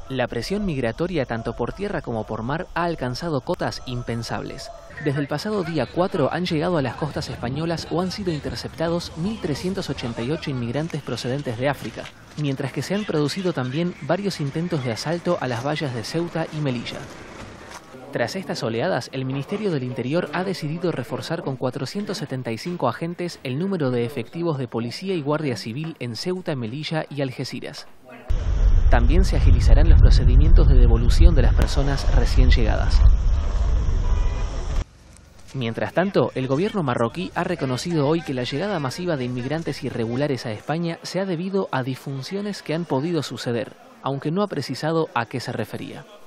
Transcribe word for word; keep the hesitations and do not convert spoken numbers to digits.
La presión migratoria tanto por tierra como por mar ha alcanzado cotas impensables. Desde el pasado día cuatro han llegado a las costas españolas o han sido interceptados mil trescientos ochenta y ocho inmigrantes procedentes de África, mientras que se han producido también varios intentos de asalto a las vallas de Ceuta y Melilla. Tras estas oleadas, el Ministerio del Interior ha decidido reforzar con cuatrocientos setenta y cinco agentes el número de efectivos de policía y guardia civil en Ceuta, Melilla y Algeciras. También se agilizarán los procedimientos de devolución de las personas recién llegadas. Mientras tanto, el gobierno marroquí ha reconocido hoy que la llegada masiva de inmigrantes irregulares a España se ha debido a disfunciones que han podido suceder, aunque no ha precisado a qué se refería.